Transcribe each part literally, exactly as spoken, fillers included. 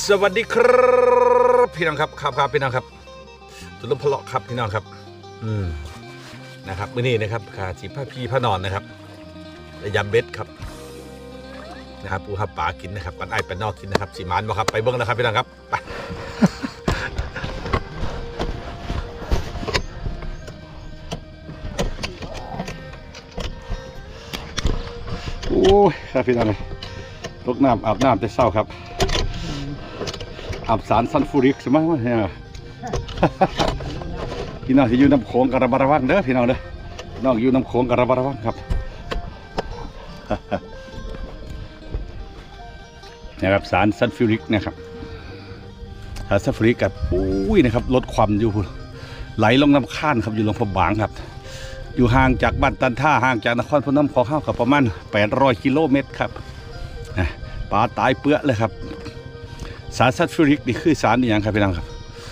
สวัสดีครับพี่น้องครับครับครับพี่น้องครับตุลพเลาะครับพี่น้องครับอืมนะครับมื้อนี้นะครับขาจีผ้าพี่ผ้านอนนะครับยำเบ็ดครับนะครับปูหับป่ากินนะครับปันไอปันนอกกินนะครับสีมันบ่ครับไปเบิ้งนะครับพี่น้องครับไปโอ้ยครับพี่น้องเลยตกน้ำอาบน้ำแต่เช้าครับอาบสารซันฟูริกใช่ไหมวะเนี่ยพี่น้องที่อยู่น้ำโขงกระบาระวังเด้อพี่น้องเด้อน้องอยู่น้ำโขงกระบาระวังครับนะครับสารซันฟูริกนะครับสารซันฟูริกกับอุ้ยนะครับลดความอยู่ไหลลงน้ำข้านครับอยู่ลงพบางครับอยู่ห่างจากบ้านตันท่าห่างจากนครพนมขอข้าวกับประมาณแปดร้อยกิโลเมตรครับปลาตายเปื้อเลยครับสารซัลฟูริกนี่คือสารอย่างครับพี่น้องครับ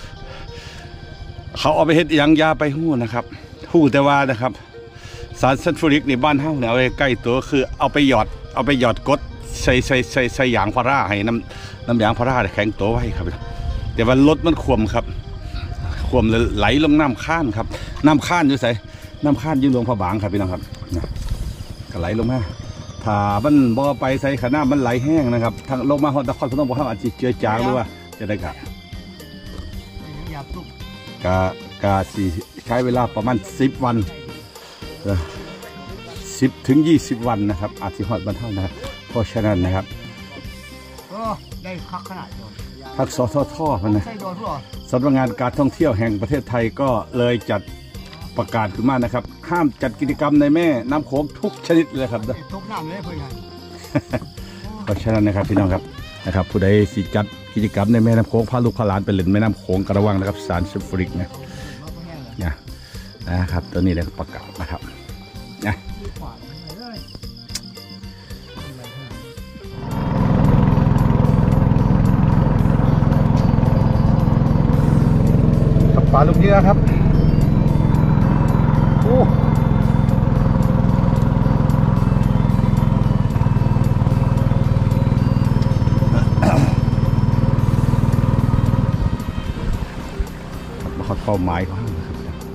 เขาเอาไปเฮ็ดอย่างยาไปหู้นะครับหู้แต่ว่านะครับสารซัลฟูริกนี่บ้านเฮาเนี่ยเอาไปใกล้ตัวคือเอาไปหยอดเอาไปหยอดกดใส่ใส่ใส่ใส่ยางพาราให้น้ำน้ำยางพาราแข็งตัวไว้ครับแต่ว่ารถมันขวมครับขวมไหลลงน้ำข้านครับน้ำข้านอยู่ใส่น้ำข้านอยู่หลวงพระบางครับพี่น้องครับก็ไหลลงมาถ้ามันบ่อไปใส่ขนาดมันไหลแห้งนะครับทางลงมาหอดนครพนมบ่เข้าอาจจะเจือจางหรือว่าจะได้กะกะกะสี่ใช้เวลาประมาณสิบวันสิบถึงยี่สิบวันนะครับอาจจะหอดบรรเทานะครับเพราะฉะนั้นนะครับได้คักขนาดทักสททมันนะสำนักงานการท่องเที่ยวแห่งประเทศไทยก็เลยจัดประกาศขึ้นมานะครับห้ามจัดกิจกรรมในแม่น้ำโขงทุกชนิดเลยครับทุกน้ำเลยเพื่อนเพราะฉะนั้นนะครับพี่น้องครับนะครับผู้ใดสิจัดกิจกรรมในแม่น้ำโขงพาลูกพาหลานไปเล่นแม่น้ำโขงกระวังนะครับสารซัลฟูริกนะนะนะครับตัวนี้เลยประกาศนะครับนะกับปลาลูกเยอะครับโอ้มาขอเข้าไม้เขาครับ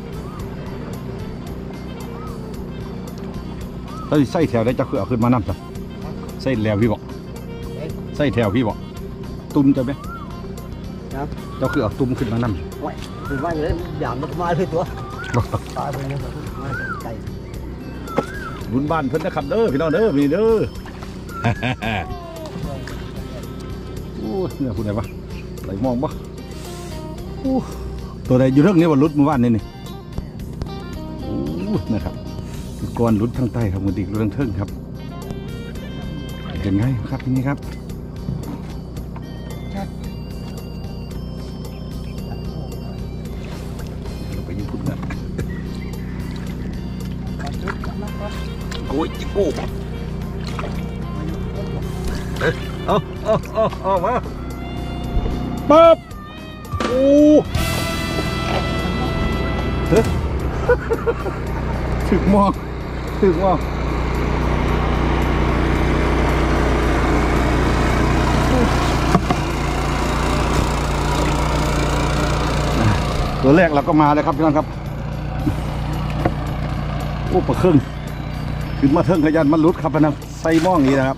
แล้วใส่แถวได้จะคือเอาขึ้นมาน้ำจ้ะใส่แถวพี่บอกใส่แถวพี่บอกตุ้มจะไหมครับเจ้าคือเอาตุ้มขึ้นมาน้ำไว้ถึงว่าอย่างนี้หยามมันมาเลยตัวปลาเป็นยังไงมาไก่บุญบ้านเพิ่นนะครับเด้อพี่น้องเด้อมีเด้อโอ้เนี่ยคุณไหนวะไหลมองปะโอ้ตัวใดอยู่เรื่องนี้ว่ารุดเมื่อวานนี่นี่โอ้นะครับคือก้อนรุดทางใต้ครับมือดิกรุดทางเทิงครับยังไงครับนี่ครับไปญี่ปุ่นนะโอ้ยจิโก้เอ้เอาเอาเอาเอามาปั๊บโอ้เฮ้ยถึกมองถึกมองตัวแรกเราก็มาเลยครับพี่น้องครับโอ้ปลาครึ่งขึ้นมาเทิงขยันมันรุดครับนะใส่หม้ออย่างนี้นะครับ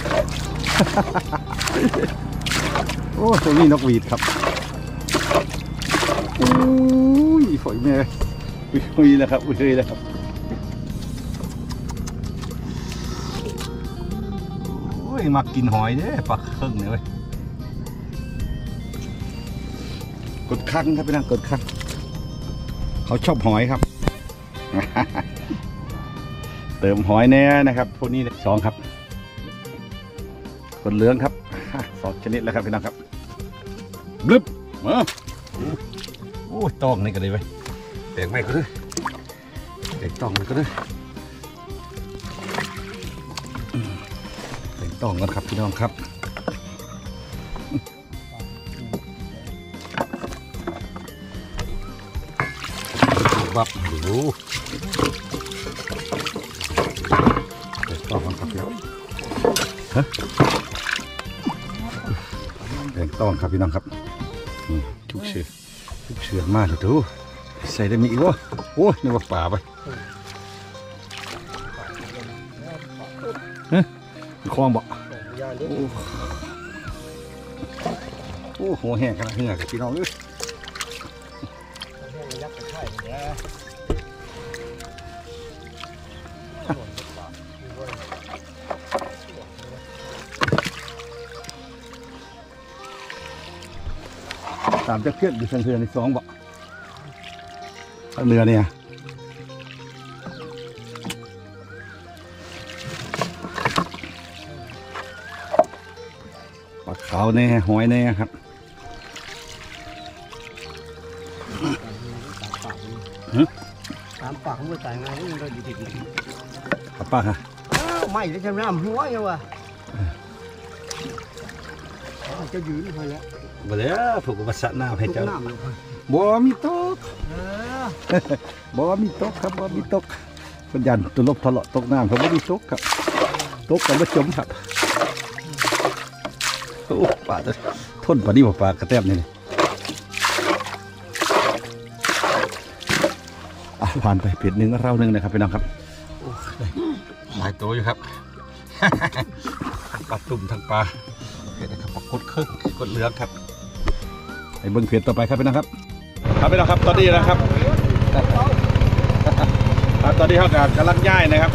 โอ้ตัวนี้นกหวีดครับอุ้ยฝอยแม่อุ้ยแล้วครับอุ้ยแล้วครับโอ้ยมากินหอยเด้ปลาครึ่งเนี่ยเว้ยกดคังครับพี่น้องกดคังเขาชอบหอยครับเติมหอยแน่นะครับพวกนี้สองครับกดเหลืองครับสองชนิดแล้วครับพี่น้องครับบลึบมาโอ้ตองนี่ก็ได้ไว้แตกไม่ก็ได้แตกตองมันก็ได้แตกตองกันครับพี่น้องครับบับดูแตกตองกันครับพี่น้องฮะแดงต้องครับพี่น้องครับนี่ทุกเชือกทุกเชือกมากเลยดูใส่ได้มีอีกวะโอ้ยนึกว่าป่าไปเฮ้ยคลองบ่โอ้โอ้หัวแห้งขนาดเหงือกพี่น้องเอ้ยตามจะเพี้ยนอยู่เชิงๆในสองบ่เรือเนี่ยปลาขาวแน่หอยแน่ครับตามปากมันจ่ายงานนี่เราอยู่ที่นี่ปลาปลาฮะไม่ได้จะน้ำหัวยังวะจะยืนไปแล้วบ่แล้วผมก็มาสะน้ำให้เจ้าน้ำเลยบ่มีตกเออบ่มีตกครับบ่มีตกปัญญาตุลบทะเลาะตกน้ำเขาบ่มีตกครับตกกันบ่จมครับโอ้ปลาตัวทนปลานี่บ่ปลากระแตมนี่นี่อ่ะผ่านไปเผ็ดหนึ่งเราหนึ่งนะครับพี่น้องครับโอ้ได้หลายตัวอยู่ครับ ปลาตุ่มทั้งปลาเผ็ดนะครับปลากดครึ่งกดเหลืองครับไอ้เบิ้งเผ็ดต่อไปครับพี่น้องครับครับพี่น้องครับตอนนี้นะครับ ตอนนี้เขากำลังย้ายนะครับ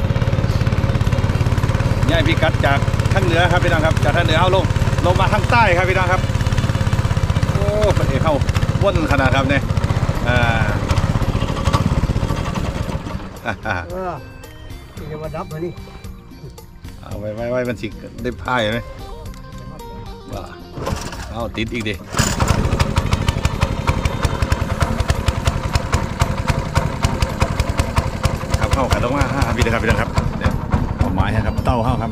ย้ายพิกัดจากทางเหนือครับพี่น้องครับจากทางเหนือเอาลงลงมาทางใต้ครับพี่น้องครับโอ้ประเดี๋ยวเข้าว่นขนาดครับเนี่ยอ่าเออจะมาดับมานี่เอาไว้ไว้ไว้มันสิได้พายไหมว่าเอาติดอีกดิครับเข้ากันต้องว่าห้าพี่นะครับพี่นะครับเนี่ยเอาไม้ครับเต้าเข้าครับ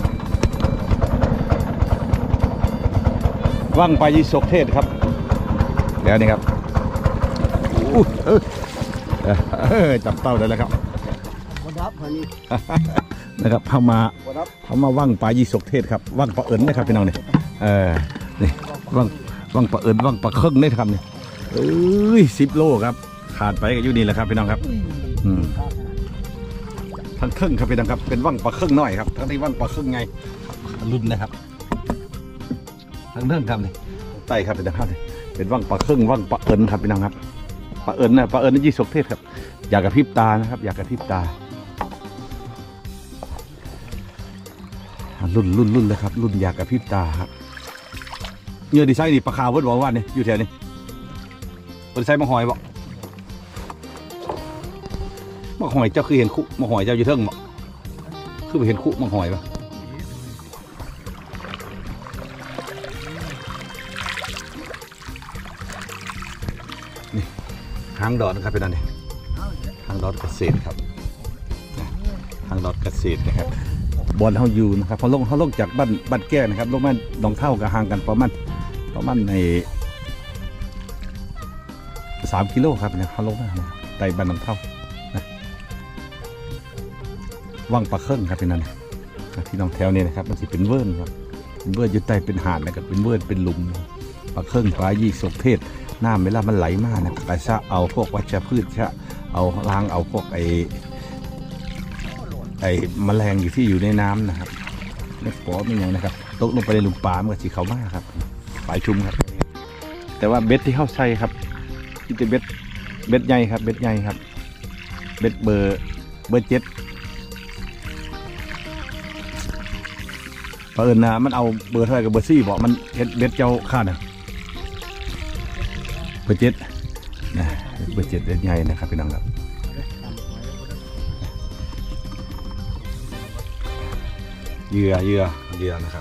ว่างไปยี่สกเทศครับแล้วนี่ครับอู้เออเออจับเต้าได้แล้วครับมาดับมานี่นะครับเข้ามาเข้ามาว่างปลายี่สกเทศครับว่างปลาเอิญนะครับพี่น้องเนี่ยเออนี่ว่างว่างปลาเอิญว่างปลาเครื่องได้ครับเนี่ยเอ้ยสิบโลครับขาดไปก็อยู่นี่แหละครับพี่น้องครับอืมทั้งเครื่องครับพี่น้องครับเป็นว่างปลาเครื่องน้อยครับทั้งที่ว่างปลาเครื่องไงรุ่นนะครับทั้งเรื่องครับนี่ไต่ครับพี่น้องครับเป็นว่างปลาเครื่องว่างปลาเอิญครับพี่น้องครับปลาเอิญนะปลาเอิญนี่ยี่สกเทศครับอยากกระพริบตานะครับอยากกระพริบตารุ่นรุ่นรุ่นเลยครับรุ่นอยากกระพริบตาครับเนื้อดีไซน์นี่ปลาขาวเวิร์ดบอกว่านี่อยู่แถวนี้ดีไซน์มะหอยบอกมะหอยเจ้าคือเห็นคุมะหอยเจ้าอยู่เทิงบอกคือไปเห็นคุมะหอยปะนี่หางดอดนะครับเป็นอะไรหางดอดเกษตรครับหางดอดเกษตรนะครับบอลเขาอยู่นะครับเขาลงเขาลงจากบ้านบ้านแก้วนะครับลงมาหนองเท่ากับห่างกันประมาณประมาณในสามกิโลครับเนี่ยเขาลงมาไต่บ้านหนองเท่านะว่างปลาเครื่องครับเป็นนั่นที่น้องแถวนี่นะครับมันสิเป็นเวิร์นครับเป็นเวิร์นอยู่ใต้เป็นหาดนะครับเป็นเวิร์นเป็นหลุมปลาเครื่องปลายี่สกเทศน้ำเวลามันไหลมากนะกระชะเอาพวกวัชพืชชะเอาล้างเอาพวกไอไอ้แมลงอยู่ที่อยู่ในน้ำนะครับเล็กปอไม่ยังนะครับตกลงไปในหลุมปลามันก็สีขาวมากครับปลายชุมครับแต่ว่าเบ็ดที่เข้าใส่ครับที่จะเบ็ดเบ็ดใหญ่ครับเบ็ดใหญ่ครับเบ็ดเบอร์เบอร์เจ็ดเปิดนะมันเอาเบอร์เท่าไหร่กับเบอร์สี่บอกมันเบ็ดเบ็ดเจ้าข้าน่ะเบอร์เจ็ดนะเบอร์เจ็ดเบ็ดใหญ่นะครับพี่น้องครับเหยื่อเหยื่อเหยื่อนะครับ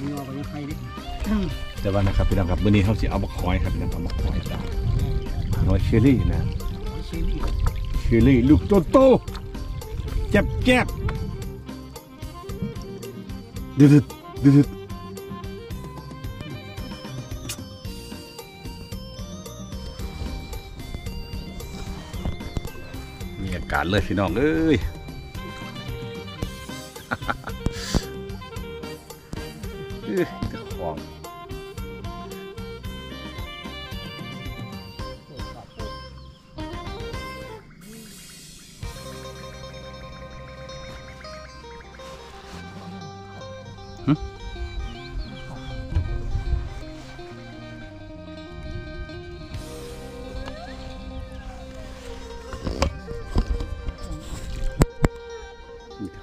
แต่ว่านะครับพี่น้องครับวันนี้เขาจะเอาบักคอยครับพี่น้องเอาบักคอยตามน้อยเชอรี่นะเชอรี่ลูกโตโตแจ็บแจ็บดืดดืดมีอากาศเลยพี่น้องเอ้ยของ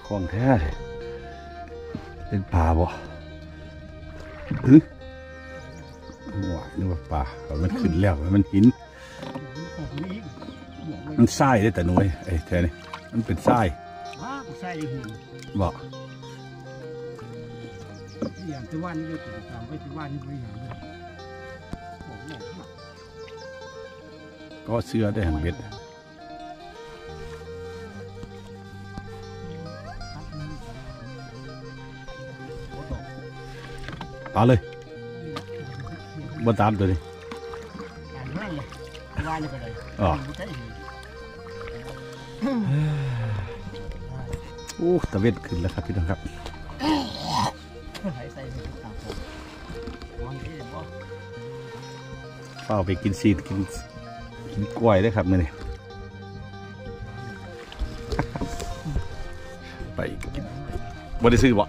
ของแท้เลยเป็นปลาบ่ฮึหวานนึกว่าปลามันขึ้นแล้วมันหินมันทรายได้แต่หน่วยไอ้แท้นี่มันเป็นทรายว้าใส่หินบอกอย่างที่ว่านี่เลยตามไปที่ว่านี่ไปอย่างเดียวก็เสื้อได้หันเบ็ดปลาเลยบ่ตามตัวนี้ว่านี่ก็เลยอ๋อโอ้ตะเวนขึ้นแล้วครับพี่น้องครับใส่ตามผมวางที่บ่เฝ้าไปกินซีดกินกินกล้วยได้ครับมื้อนี้ ไปกินบ่ได้ซื้อบ่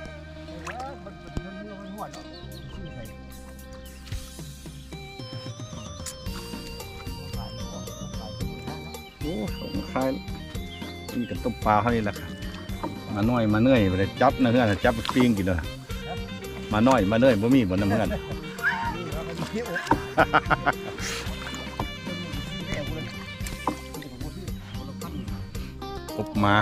โอ้ของคายนี่กับต้มปลาเท่านี้แหละครับมาน้อยมาเนื่อยไปเลยจับนะเพื่อนจับปิ้งกินเลยมาน้อยมาเนื่อยบ่มีบ่น้ำเพื่อนอบมา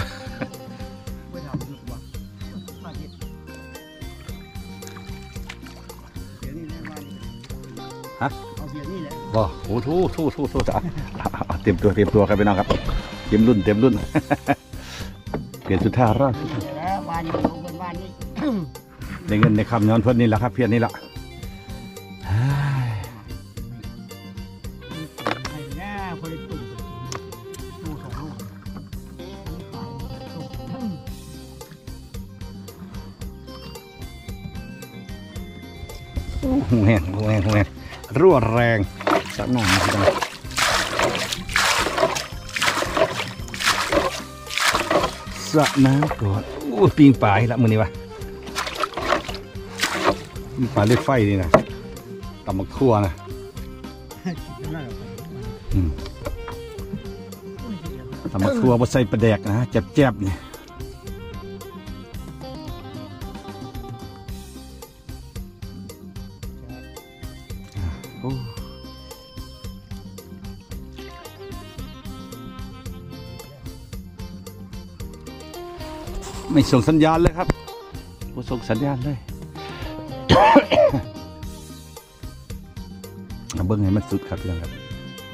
ฮะบ่โอ้ทู่ทู่ทู่ทู่เตรียมตัวเตรียมตัวครับพี่น้องครับเตรียมรุ่นเตรียมรุ่นเปลี่ยนสุดท่ารอดในเงินในคำย้อนเพื่อนนี่แหละครับเพี้ยนนี่แหละหูแห้งหูแห้งหูแห้งรั่วแรงสักหน่อยนะครับสระน้ำก่อนโอ้ปีงป่าอีกละมือนี้วะปีงป่าเลือดไฟนี่นะตำบักทั่วนะตำบักทั่วบดใส่ปลาแดกนะแจ๊บๆนี่ไม่ส่งสัญญาณเลยครับไม่ส่งสัญญาณเลยเบิ้งให้มันสุดครับพี่น้องครับ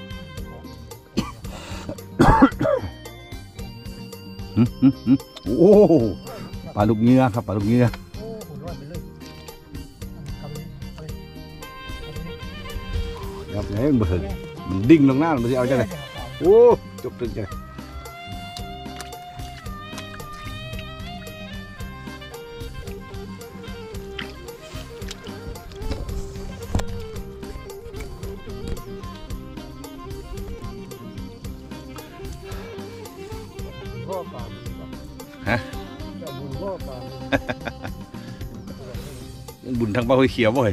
โอ้ปลาลูกเงือครับปลาลูกเงือครับไหนมันเบิ่งมันดิ่งลงหน้ามันจะเอาจังไงโอ้จบตึงจังฮะบุญทางบ้าห้วยเขียวบ่เฮ้ย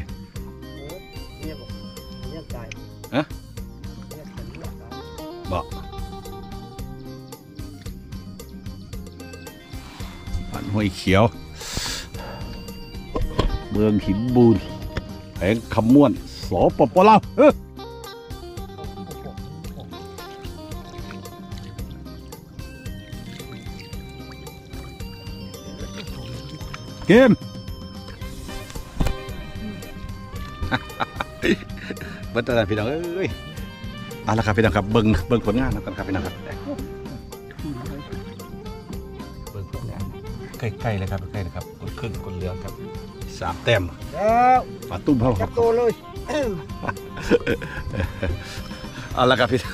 ฮะบอกบ้านห้วยเขียวเมืองหินบูนแผงคำม่วนสปปลาวเฮ้ยเกมเบิ้ลตาพี่น้องเอ้ยเอาละครับพี่น้องครับเบิ้งเบิ้งผลงานแล้วกันครับพี่น้องครับเบิ้งผลงานใกล้ๆเลยครับใกล้ๆเลยครับกดขึ้นกดเรือครับสามแต้มปลาตุ้มเท่าครับโตเลยเอาละครับพี่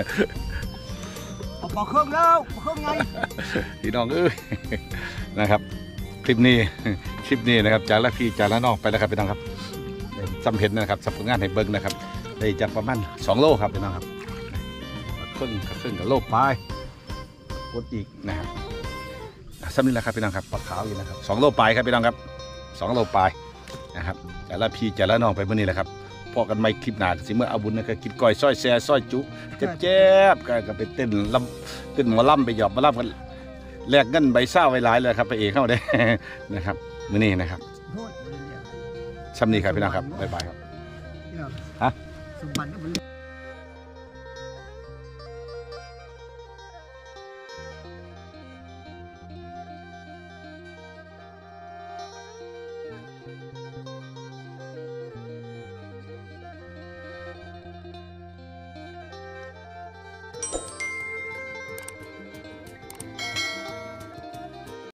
เอาปลาเครื่องแล้วเครื่องไงพี่น้องเอ้ยนะครับคลิปนี้คลิปนี้นะครับจากละพี่จากละน้องไปแล้วครับพี่น้องครับจำเห็นนะครับสับผลงานให้เบิ้งนะครับได้จากประมาณสองโลครับพี่น้องครับครึ่งกับครึ่งกับโลปลายกดอีกนะครับซ้ำนี่แหละครับพี่น้องครับปลาขาวอยู่นะครับสองโลปลายครับพี่น้องครับสองโลปลายนะครับจากละพี่จากละน้องไปเมื่อนี้แหละครับพอกันไม่คลิปหนาสิเมื่อเอาบุญนะครับกินก้อยซ้อยแซ่ซ้อยจุเจ็บๆก็ไปเต้นลำเต้นหมอลำไปหยอบมาลำกันแลกเงินใบเศร้าไว้หลายเลยครับไปเอกเข้าได้ นะครับมื้อนี้นะครับโทษบ่ได้เรียกซ้ำนี้ครับพี่น้องครับบ๊ายบายครับพี่น้องฮะสมบัติก็บ่